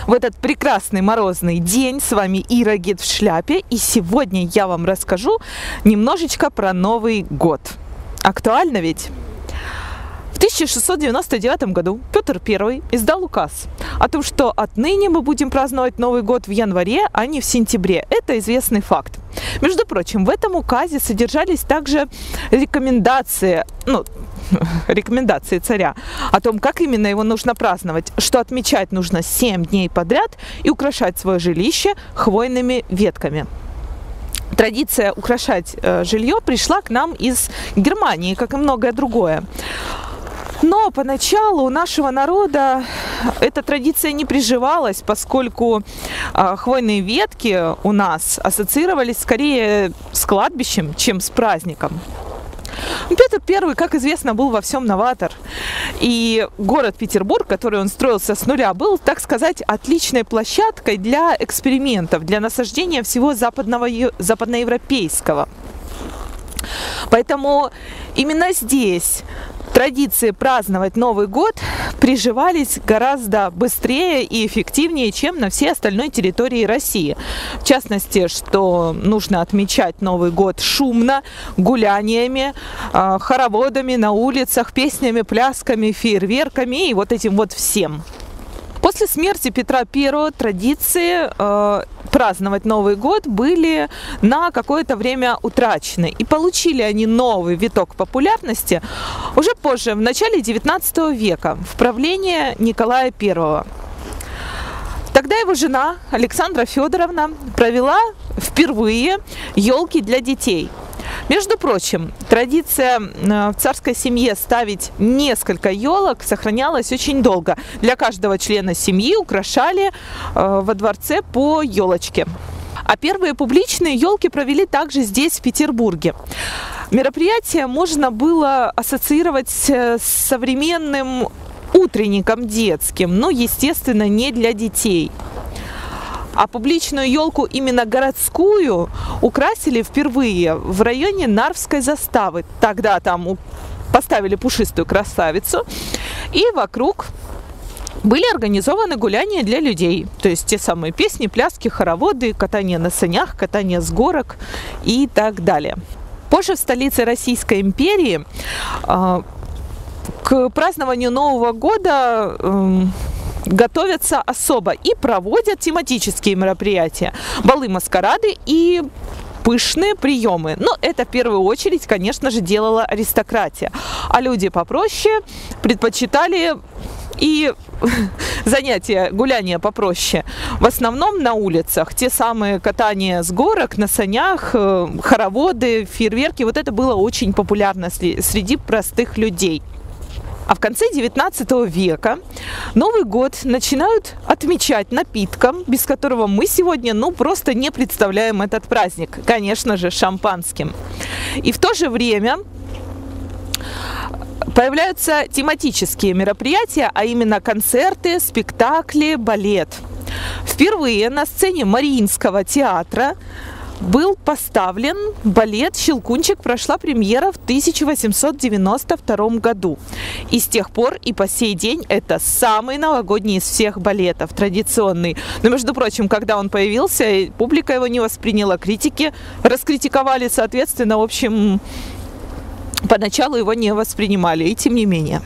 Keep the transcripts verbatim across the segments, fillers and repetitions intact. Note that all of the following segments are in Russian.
в этот прекрасный морозный день. С вами Ира Гид в шляпе, и сегодня я вам расскажу немножечко про Новый год. Актуально ведь? В тысяча шестьсот девяносто девятом году Петр Первый издал указ о том, что отныне мы будем праздновать Новый год в январе, а не в сентябре. Это известный факт. Между прочим, в этом указе содержались также рекомендации, ну, рекомендации царя о том, как именно его нужно праздновать, что отмечать нужно семь дней подряд и украшать свое жилище хвойными ветками. Традиция украшать э, жилье пришла к нам из Германии, как и многое другое. Но поначалу у нашего народа эта традиция не приживалась, поскольку э, хвойные ветки у нас ассоциировались скорее с кладбищем, чем с праздником. Петр Первый, как известно, был во всем новатор. И город Петербург, который он строился с нуля, был, так сказать, отличной площадкой для экспериментов, для насаждения всего западного, западноевропейского. Поэтому именно здесь традиции праздновать Новый год приживались гораздо быстрее и эффективнее, чем на всей остальной территории России. В частности, что нужно отмечать Новый год шумно, гуляниями, хороводами на улицах, песнями, плясками, фейерверками и вот этим вот всем. После смерти Петра Первого традиции э, праздновать Новый год были на какое-то время утрачены. И получили они новый виток популярности уже позже, в начале девятнадцатого века, в правлении Николая Первого. Тогда его жена Александра Федоровна провела впервые елки для детей. Между прочим, традиция в царской семье ставить несколько елок сохранялась очень долго. Для каждого члена семьи украшали во дворце по елочке. А первые публичные елки провели также здесь, в Петербурге. Мероприятие можно было ассоциировать с современным утренником детским, но, естественно, не для детей. А публичную елку, именно городскую, украсили впервые в районе Нарвской заставы. Тогда там поставили пушистую красавицу, и вокруг были организованы гуляния для людей. То есть те самые песни, пляски, хороводы, катание на санях, катание с горок и так далее. Позже в столице Российской империи э, к празднованию Нового года э, готовятся особо и проводят тематические мероприятия, балы-маскарады и пышные приемы. Но это в первую очередь, конечно же, делала аристократия. А люди попроще предпочитали и занятия, гуляния попроще. В основном на улицах. Те самые катания с горок, на санях, хороводы, фейерверки. Вот это было очень популярно среди простых людей. А в конце девятнадцатого века Новый год начинают отмечать напитком, без которого мы сегодня ну просто не представляем этот праздник. Конечно же, шампанским. И в то же время появляются тематические мероприятия, а именно концерты, спектакли, балет. Впервые на сцене Мариинского театра был поставлен балет «Щелкунчик». Прошла премьера в тысяча восемьсот девяносто втором году. И с тех пор и по сей день это самый новогодний из всех балетов, традиционный. Но, между прочим, когда он появился, публика его не восприняла, критики раскритиковали, соответственно, в общем, поначалу его не воспринимали, и тем не менее.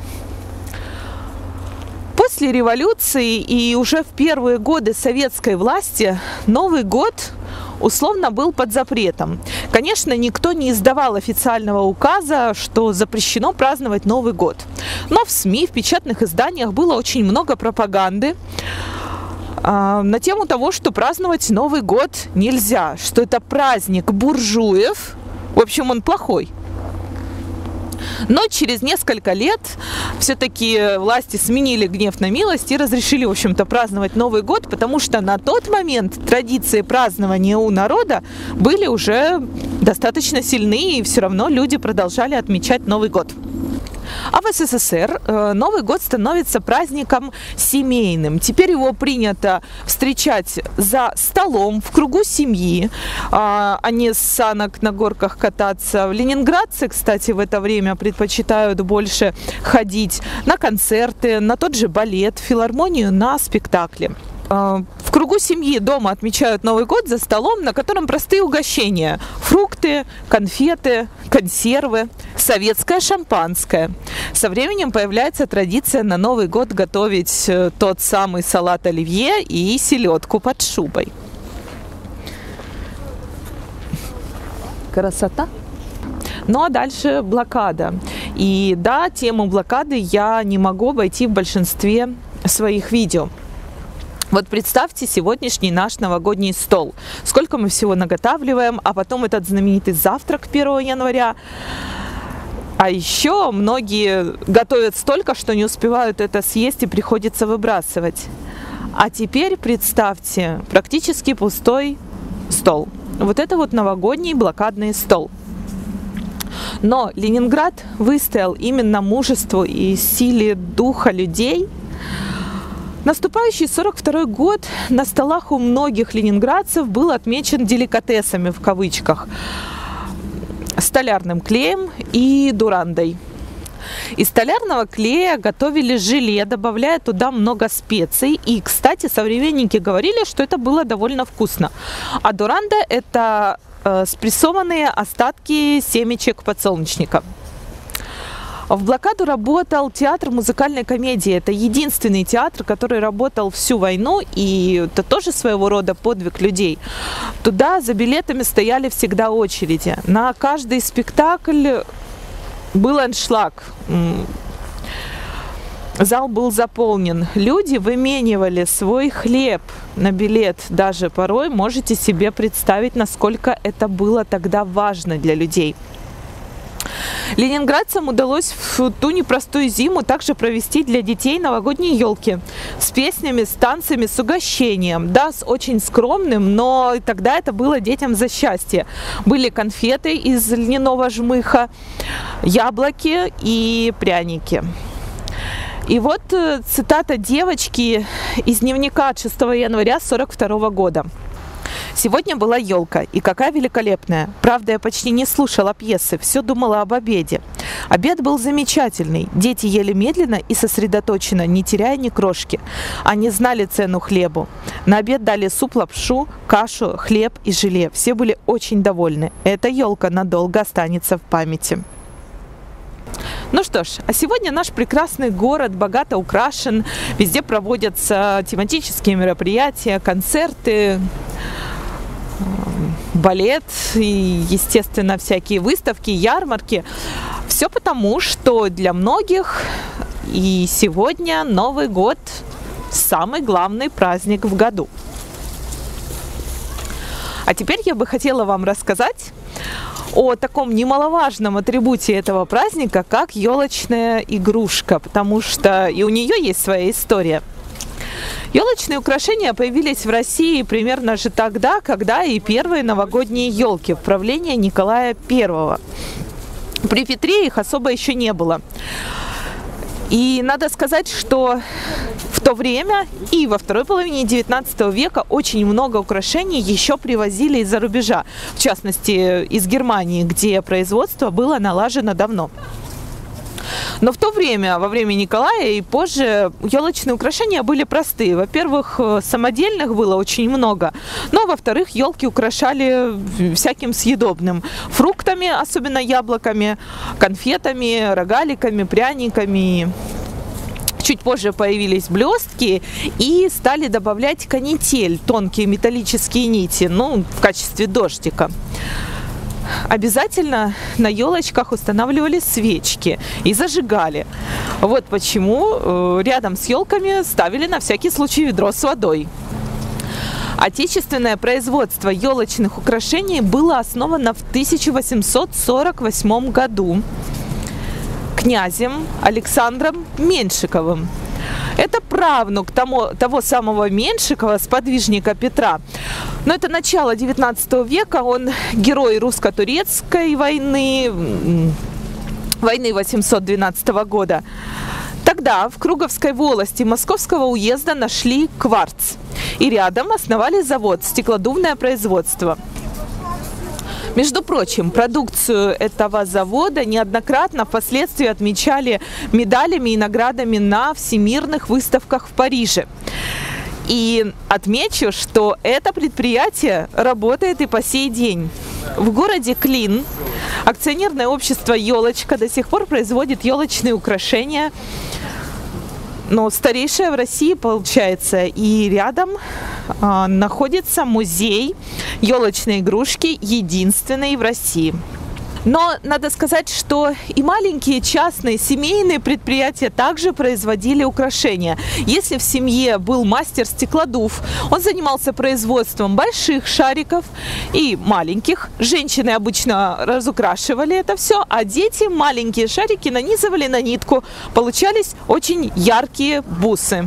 После революции и уже в первые годы советской власти Новый год условно был под запретом. Конечно, никто не издавал официального указа, что запрещено праздновать Новый год. Но в СМИ, в печатных изданиях было очень много пропаганды э, на тему того, что праздновать Новый год нельзя, что это праздник буржуев, в общем, он плохой. Но через несколько лет все-таки власти сменили гнев на милость и разрешили, в общем-то, праздновать Новый год, потому что на тот момент традиции празднования у народа были уже достаточно сильны, и все равно люди продолжали отмечать Новый год. А в СССР Новый год становится праздником семейным. Теперь его принято встречать за столом, в кругу семьи, а не с санок на горках кататься. Ленинградцы, кстати, в это время предпочитают больше ходить на концерты, на тот же балет, в филармонию, на спектакли. В кругу семьи дома отмечают Новый год за столом, на котором простые угощения. Фрукты, конфеты, консервы, советское шампанское. Со временем появляется традиция на Новый год готовить тот самый салат оливье и селедку под шубой. Красота! Ну а дальше блокада. И да, тему блокады я не могу обойти в большинстве своих видео. Вот представьте сегодняшний наш новогодний стол. Сколько мы всего наготавливаем, а потом этот знаменитый завтрак первого января. А еще многие готовят столько, что не успевают это съесть и приходится выбрасывать. А теперь представьте практически пустой стол. Вот это вот новогодний блокадный стол. Но Ленинград выстоял именно мужеству и силе духа людей. Наступающий сорок второй год на столах у многих ленинградцев был отмечен деликатесами в кавычках, столярным клеем и дурандой. Из столярного клея готовили желе, добавляя туда много специй. И, кстати, современники говорили, что это было довольно вкусно. А дуранда – это э, спрессованные остатки семечек подсолнечника. В блокаду работал театр музыкальной комедии. Это единственный театр, который работал всю войну, и это тоже своего рода подвиг людей. Туда за билетами стояли всегда очереди. На каждый спектакль был аншлаг. Зал был заполнен. Люди выменивали свой хлеб на билет. Даже порой можете себе представить, насколько это было тогда важно для людей. Ленинградцам удалось в ту непростую зиму также провести для детей новогодние елки с песнями, с танцами, с угощением. Да, с очень скромным, но тогда это было детям за счастье. Были конфеты из льняного жмыха, яблоки и пряники. И вот цитата девочки из дневника от шестого января сорок второго года. «Сегодня была елка, и какая великолепная. Правда, я почти не слушала пьесы, все думала об обеде. Обед был замечательный. Дети ели медленно и сосредоточенно, не теряя ни крошки. Они знали цену хлебу. На обед дали суп-лапшу, кашу, хлеб и желе. Все были очень довольны. Эта елка надолго останется в памяти». Ну что ж, а сегодня наш прекрасный город богато украшен. Везде проводятся тематические мероприятия, концерты, балет и, естественно, всякие выставки, ярмарки. Все потому, что для многих и сегодня Новый год – самый главный праздник в году. А теперь я бы хотела вам рассказать о таком немаловажном атрибуте этого праздника, как елочная игрушка, потому что и у нее есть своя история. Елочные украшения появились в России примерно же тогда, когда и первые новогодние елки в правлении Николая Первого. При Петре их особо еще не было. И надо сказать, что в то время и во второй половине девятнадцатого века очень много украшений еще привозили из-за рубежа, в частности из Германии, где производство было налажено давно. Но в то время, во время Николая и позже, елочные украшения были простые. Во-первых, самодельных было очень много, но, во-вторых, елки украшали всяким съедобным. Фруктами, особенно яблоками, конфетами, рогаликами, пряниками. Чуть позже появились блестки и стали добавлять канитель, тонкие металлические нити, ну, в качестве дождика. Обязательно на елочках устанавливали свечки и зажигали. Вот почему рядом с елками ставили на всякий случай ведро с водой. Отечественное производство елочных украшений было основано в тысяча восемьсот сорок восьмом году князем Александром Меньшиковым. Это правнук тому, того самого Меньшикова, сподвижника Петра. Но это начало девятнадцатого века, он герой русско-турецкой войны, войны восемьсот двенадцатого года. Тогда в Круговской волости Московского уезда нашли кварц и рядом основали завод «Стеклодувное производство». Между прочим, продукцию этого завода неоднократно впоследствии отмечали медалями и наградами на всемирных выставках в Париже. И отмечу, что это предприятие работает и по сей день. В городе Клин акционерное общество «Елочка» до сих пор производит елочные украшения. Но старейшая в России, получается, и рядом э, находится музей елочной игрушки, единственный в России. Но надо сказать, что и маленькие частные семейные предприятия также производили украшения. Если в семье был мастер-стеклодув, он занимался производством больших шариков и маленьких. Женщины обычно разукрашивали это все, а дети маленькие шарики нанизывали на нитку. Получались очень яркие бусы.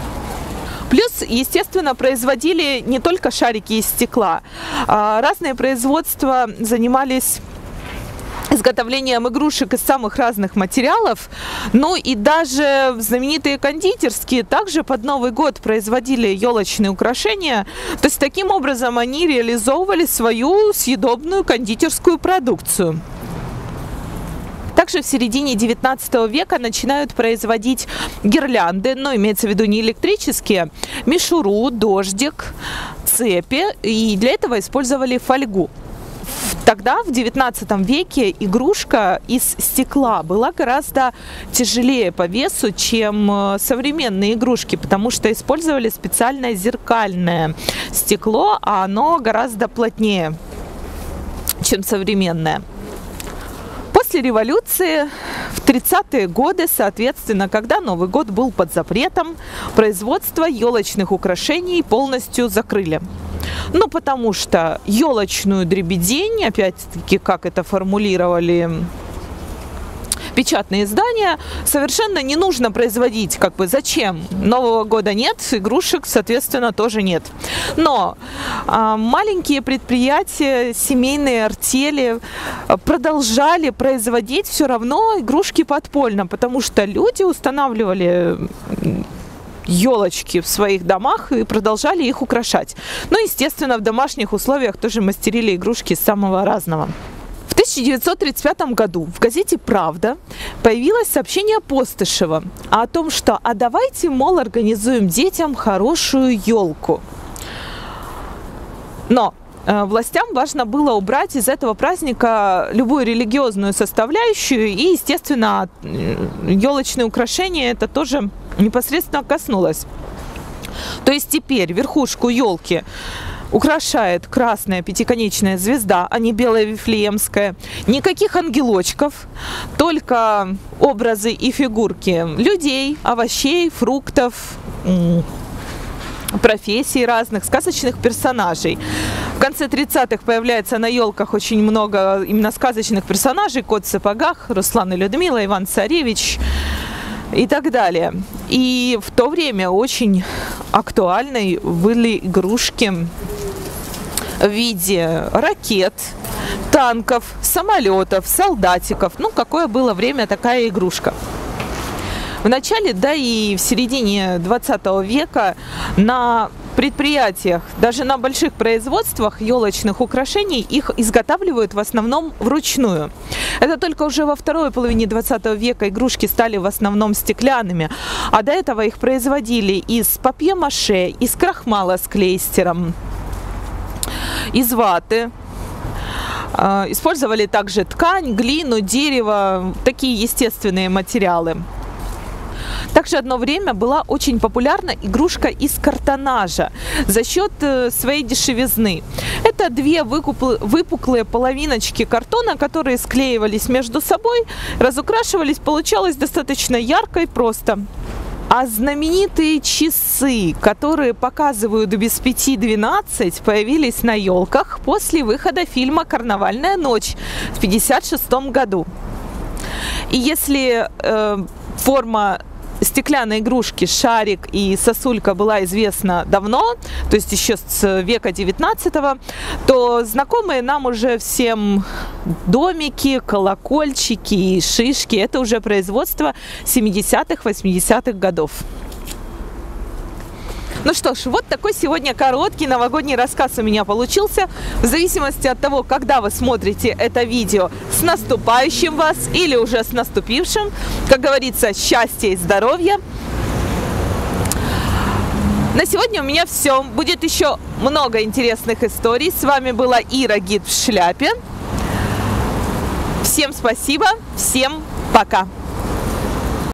Плюс, естественно, производили не только шарики из стекла. Разные производства занимались изготовлением игрушек из самых разных материалов. Ну и даже знаменитые кондитерские также под Новый год производили елочные украшения. То есть таким образом они реализовывали свою съедобную кондитерскую продукцию. Также в середине девятнадцатого века начинают производить гирлянды, но имеется в виду не электрические, мишуру, дождик, цепи, и для этого использовали фольгу. Тогда, в девятнадцатом веке, игрушка из стекла была гораздо тяжелее по весу, чем современные игрушки, потому что использовали специальное зеркальное стекло, а оно гораздо плотнее, чем современное. После революции в тридцатые годы, соответственно, когда Новый год был под запретом, производство елочных украшений полностью закрыли. Ну, потому что елочную дребедень, опять-таки, как это формулировали печатные издания, совершенно не нужно производить. Как бы зачем? Нового года нет, игрушек, соответственно, тоже нет. Но а, маленькие предприятия, семейные артели продолжали производить все равно игрушки подпольно, потому что люди устанавливали елочки в своих домах и продолжали их украшать. Ну, естественно, в домашних условиях тоже мастерили игрушки самого разного. В тысяча девятьсот тридцать пятом году в газете «Правда» появилось сообщение Постышева о том, что «а давайте, мол, организуем детям хорошую елку». Но э, властям важно было убрать из этого праздника любую религиозную составляющую, и, естественно, елочные украшения это тоже непосредственно коснулось. То есть теперь верхушку елки украшает красная пятиконечная звезда, а не белая вифлеемская. Никаких ангелочков, только образы и фигурки людей, овощей, фруктов, профессий разных, сказочных персонажей. В конце тридцатых появляется на елках очень много именно сказочных персонажей. Кот в сапогах, Руслан и Людмила, Иван Царевич и так далее. И в то время очень актуальной были игрушки в виде ракет, танков, самолетов, солдатиков. Ну, какое было время, такая игрушка. В начале, да и в середине двадцатого века на предприятиях, даже на больших производствах елочных украшений, их изготавливают в основном вручную. Это только уже во второй половине двадцатого века игрушки стали в основном стеклянными, а до этого их производили из папье-маше, из крахмала с клейстером, из ваты. Использовали также ткань, глину, дерево, такие естественные материалы. Также одно время была очень популярна игрушка из картонажа за счет своей дешевизны. Это две выпуклые половиночки картона, которые склеивались между собой, разукрашивались, получалось достаточно ярко и просто. А знаменитые часы, которые показывают без пяти двенадцать, появились на елках после выхода фильма «Карнавальная ночь» в пятьдесят шестом году. И если э, форма стеклянной игрушки, шарик и сосулька была известна давно, то есть еще с века девятнадцатого, то знакомые нам уже всем домики, колокольчики и шишки — это уже производство семидесятых, восьмидесятых годов. Ну что ж, вот такой сегодня короткий новогодний рассказ у меня получился. В зависимости от того, когда вы смотрите это видео, с наступающим вас или уже с наступившим. Как говорится, счастья и здоровья. На сегодня у меня все. Будет еще много интересных историй. С вами была Ира, гид в шляпе. Всем спасибо, всем пока.